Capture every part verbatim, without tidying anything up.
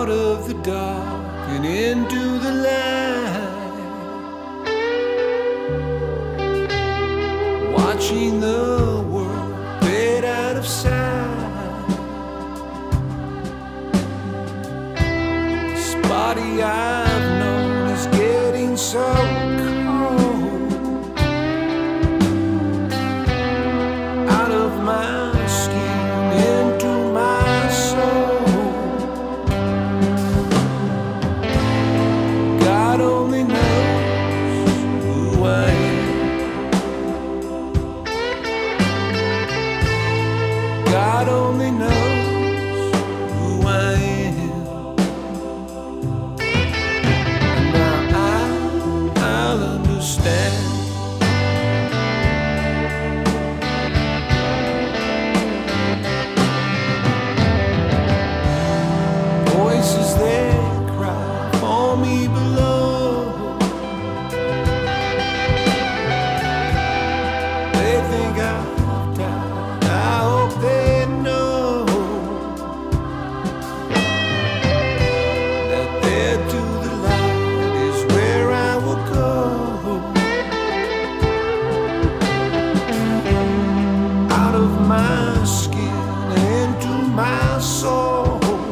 out of the dark and into the light, watching the world fade out of sight. This body I've known is getting so cold, out of my skin into my soul. God only knows who I am. God only knows who I am. And now I, I'll understand. Voices they cry for me below, they think I've died. I hope they know that there to the light is where I will go. Out of my skin into my soul.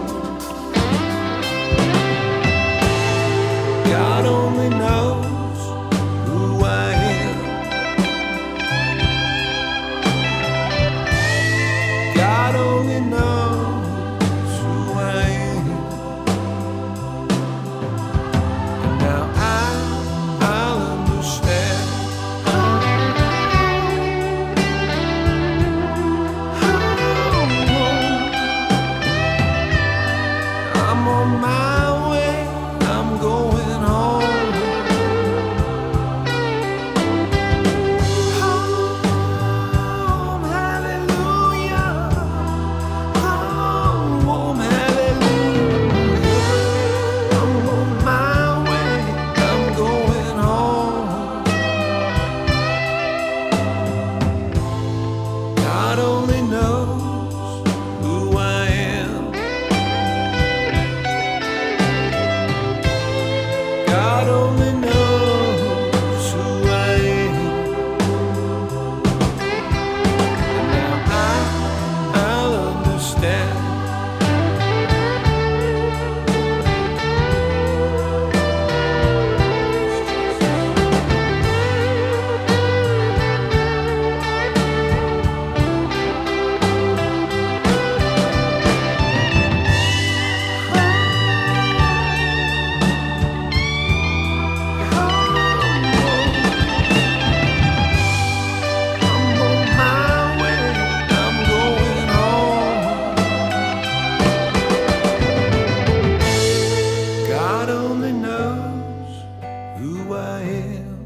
God only knows who I am. God only knows who I am. And now I, I'll understand. I'm on my way, I'm going home. Home, hallelujah. Home, hallelujah. I'm on my way, I'm going home. God only knows who I am. God only knows who I am. And now I, I'll understand. God only knows who I am.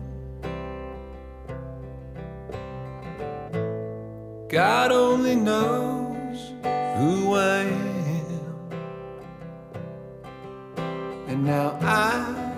God only knows who I am. And now I